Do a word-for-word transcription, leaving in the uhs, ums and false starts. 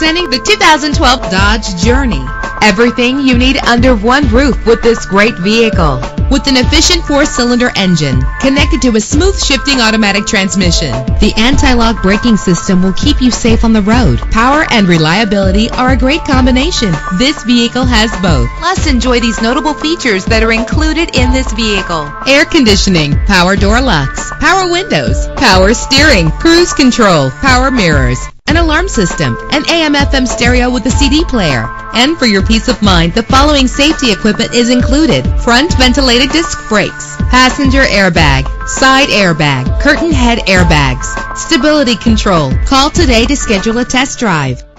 Presenting the two thousand twelve Dodge Journey. Everything you need under one roof with this great vehicle. With an efficient four-cylinder engine connected to a smooth shifting automatic transmission, the anti-lock braking system will keep you safe on the road. Power and reliability are a great combination. This vehicle has both. Plus, enjoy these notable features that are included in this vehicle: air conditioning, power door locks, power windows, power steering, cruise control, power mirrors, an alarm system, an A M F M stereo with a C D player. And for your peace of mind, the following safety equipment is included: front ventilated disc brakes, passenger airbag, side airbag, curtain head airbags, stability control. Call today to schedule a test drive.